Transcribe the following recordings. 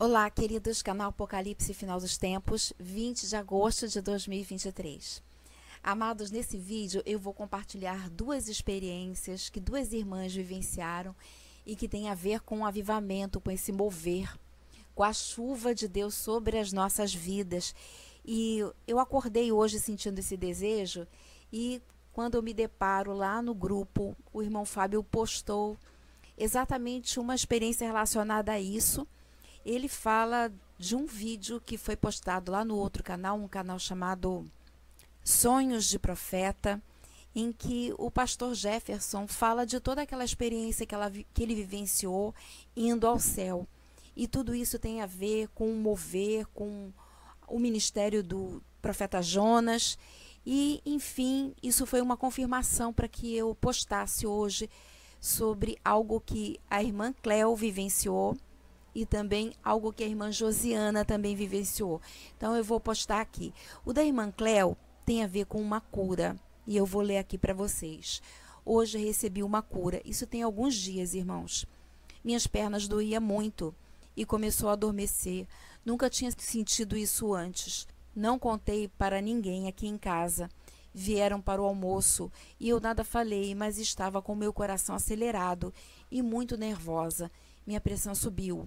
Olá, queridos, canal Apocalipse Final dos Tempos, 20 de agosto de 2023. Amados, nesse vídeo eu vou compartilhar duas experiências que duas irmãs vivenciaram e que tem a ver com o avivamento, com esse mover, com a chuva de Deus sobre as nossas vidas. E eu acordei hoje sentindo esse desejo e quando eu me deparo lá no grupo, o irmão Fábio postou exatamente uma experiência relacionada a isso. Ele fala de um vídeo que foi postado lá no outro canal, um canal chamado Sonhos de Profeta, em que o pastor Jefferson fala de toda aquela experiência que ele vivenciou indo ao céu. E tudo isso tem a ver com o mover, com o ministério do profeta Jonas. E, enfim, isso foi uma confirmação para que eu postasse hoje sobre algo que a irmã Cléo vivenciou e também algo que a irmã Josiana também vivenciou. Então eu vou postar aqui. O da irmã Cléo tem a ver com uma cura e eu vou ler aqui para vocês. Hoje recebi uma cura. Isso tem alguns dias, irmãos. Minhas pernas doíam muito e começou a adormecer. Nunca tinha sentido isso antes. Não contei para ninguém aqui em casa. Vieram para o almoço e eu nada falei, mas estava com meu coração acelerado e muito nervosa. Minha pressão subiu.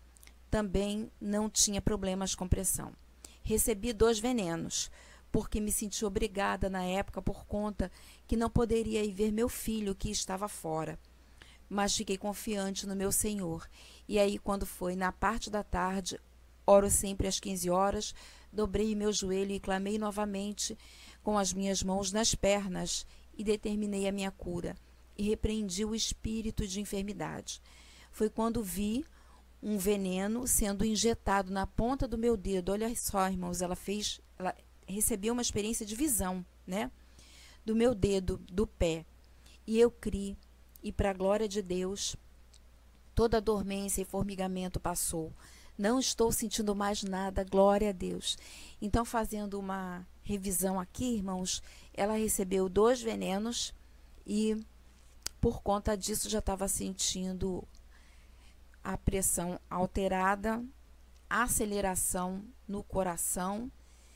Também não tinha problemas com pressão. Recebi 2 venenos, porque me senti obrigada na época por conta que não poderia ir ver meu filho que estava fora. Mas fiquei confiante no meu Senhor. E aí, quando foi na parte da tarde, oro sempre às 15 horas, dobrei meu joelho e clamei novamente com as minhas mãos nas pernas e determinei a minha cura e repreendi o espírito de enfermidade. Foi quando vi um veneno sendo injetado na ponta do meu dedo. Olha só, irmãos, ela recebeu uma experiência de visão, né? Do meu dedo, do pé. E eu criei, e para a glória de Deus, toda a dormência e formigamento passou. Não estou sentindo mais nada, glória a Deus. Então, fazendo uma revisão aqui, irmãos, ela recebeu 2 venenos e, por conta disso, já estava sentindo a pressão alterada, aceleração no coração,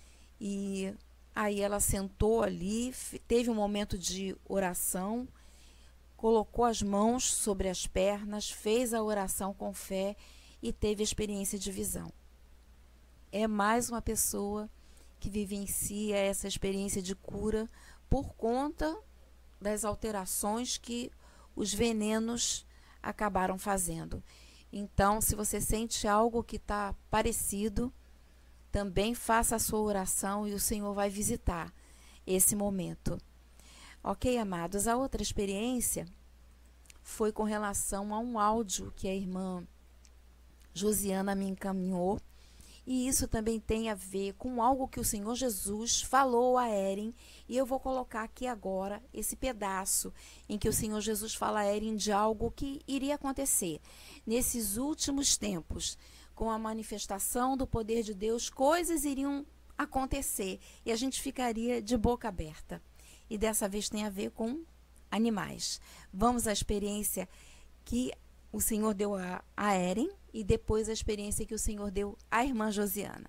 e aí ela sentou ali, teve um momento de oração, colocou as mãos sobre as pernas, fez a oração com fé e teve a experiência de visão. É mais uma pessoa que vivencia essa experiência de cura por conta das alterações que os venenos acabaram fazendo. Então, se você sente algo que está parecido, também faça a sua oração e o Senhor vai visitar esse momento. Ok, amados? A outra experiência foi com relação a um áudio que a irmã Josiana me encaminhou. E isso também tem a ver com algo que o Senhor Jesus falou a Eren. E eu vou colocar aqui agora esse pedaço em que o Senhor Jesus fala a Eren de algo que iria acontecer. Nesses últimos tempos, com a manifestação do poder de Deus, coisas iriam acontecer. E a gente ficaria de boca aberta. E dessa vez tem a ver com animais. Vamos à experiência que o Senhor deu a Eren e depois a experiência que o Senhor deu à irmã Josiana.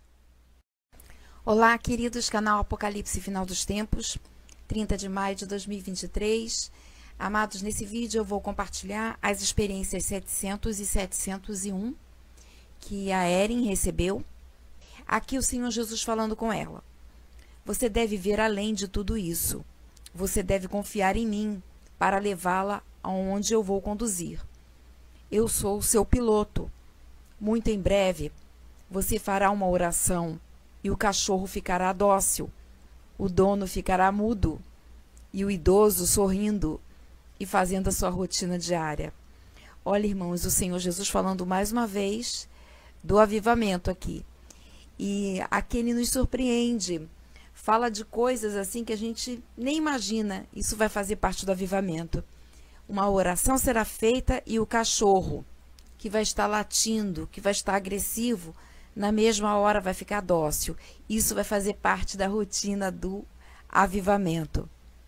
Olá, queridos, canal Apocalipse Final dos Tempos, 30 de maio de 2023. Amados, nesse vídeo eu vou compartilhar as experiências 700 e 701 que a Eren recebeu. Aqui o Senhor Jesus falando com ela. Você deve ver além de tudo isso. Você deve confiar em mim para levá-la aonde eu vou conduzir. Eu sou o seu piloto. Muito em breve, você fará uma oração e o cachorro ficará dócil, o dono ficará mudo e o idoso sorrindo e fazendo a sua rotina diária. Olha, irmãos, o Senhor Jesus falando mais uma vez do avivamento aqui. E aqui ele nos surpreende. Fala de coisas assim que a gente nem imagina. Isso vai fazer parte do avivamento. Uma oração será feita e o cachorro, que vai estar latindo, que vai estar agressivo, na mesma hora vai ficar dócil. Isso vai fazer parte da rotina do avivamento.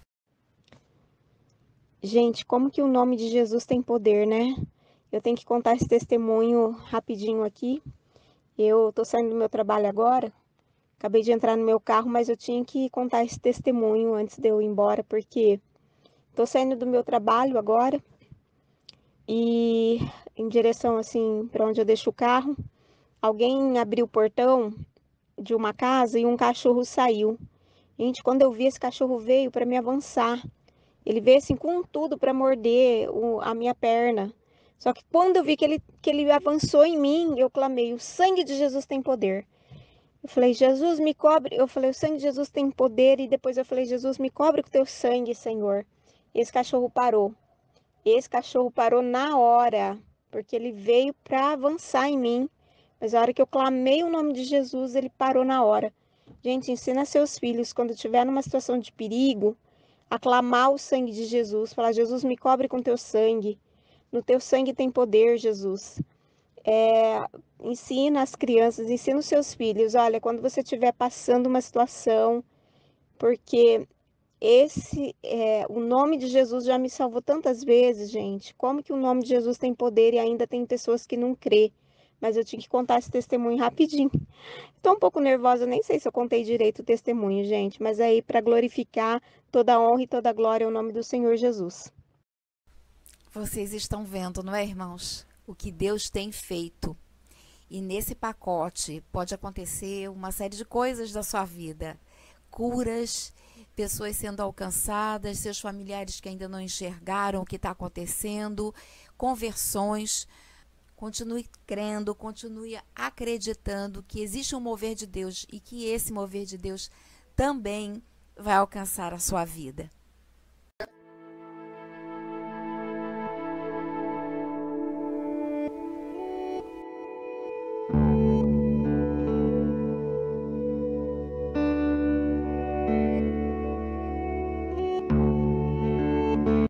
Gente, como que o nome de Jesus tem poder, né? Eu tenho que contar esse testemunho rapidinho aqui. Eu tô saindo do meu trabalho agora, acabei de entrar no meu carro, mas eu tinha que contar esse testemunho antes de eu ir embora, porque tô saindo do meu trabalho agora e em direção assim para onde eu deixo o carro, alguém abriu o portão de uma casa e um cachorro saiu. Gente, quando eu vi, esse cachorro veio para me avançar. Ele veio assim com tudo para morder a minha perna. Só que quando eu vi que ele avançou em mim, eu clamei: o sangue de Jesus tem poder. Eu falei: Jesus, me cobre. Eu falei: o sangue de Jesus tem poder. E depois eu falei: Jesus, me cobre com teu sangue, Senhor. E esse cachorro parou. Esse cachorro parou na hora, porque ele veio para avançar em mim. Mas a hora que eu clamei o nome de Jesus, ele parou na hora. Gente, ensina seus filhos, quando estiver numa situação de perigo, a clamar o sangue de Jesus. Falar: Jesus, me cobre com teu sangue. No teu sangue tem poder, Jesus. Ensina as crianças, ensina os seus filhos. Olha, quando você estiver passando uma situação, porque o nome de Jesus já me salvou tantas vezes, gente. Como que o nome de Jesus tem poder e ainda tem pessoas que não crê? Mas eu tinha que contar esse testemunho rapidinho. Estou um pouco nervosa, nem sei se eu contei direito o testemunho, gente, mas aí para glorificar toda a honra e toda a glória ao nome do Senhor Jesus. Vocês estão vendo, não é, irmãos? O que Deus tem feito. E nesse pacote pode acontecer uma série de coisas da sua vida. Curas, pessoas sendo alcançadas, seus familiares que ainda não enxergaram o que está acontecendo, conversões. Continue crendo, continue acreditando que existe um mover de Deus e que esse mover de Deus também vai alcançar a sua vida.